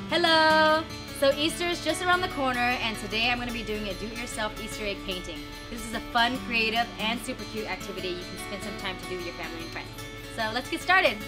Hello! So Easter is just around the corner, and today I'm going to be doing a do-it-yourself Easter egg painting. This is a fun, creative, and super cute activity you can spend some time to do with your family and friends. So let's get started!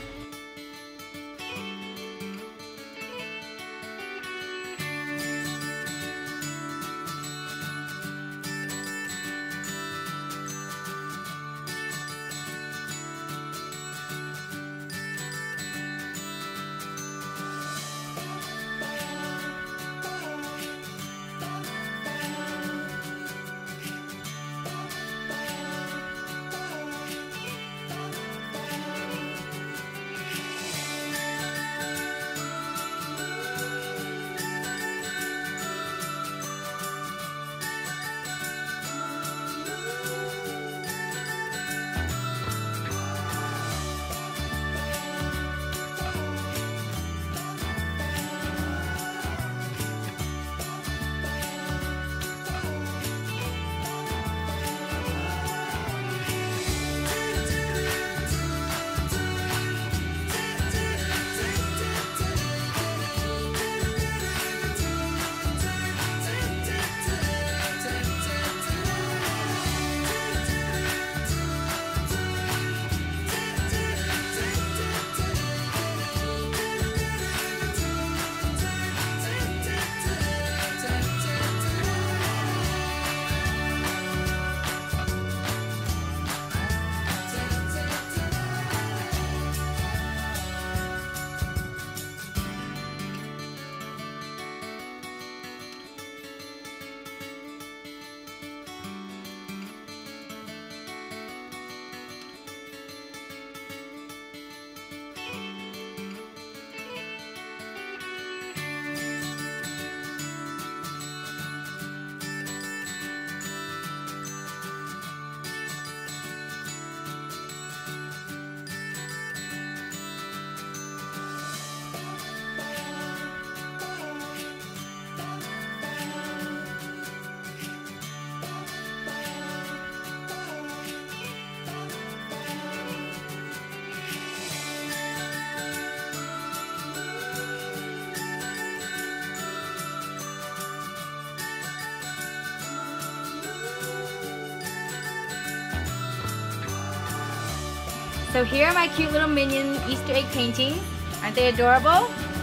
So here are my cute little minion Easter egg paintings. Aren't they adorable?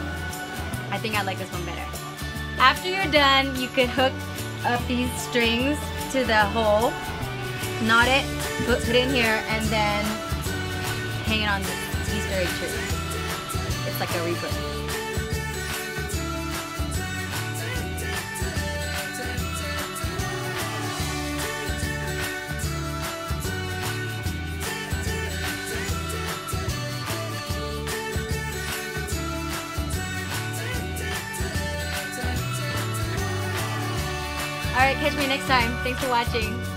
I think I like this one better. After you're done, you could hook up these strings to the hole, knot it, put it in here, and then hang it on this Easter egg tree. It's like a rebirth. Alright, catch me next time. Thanks for watching.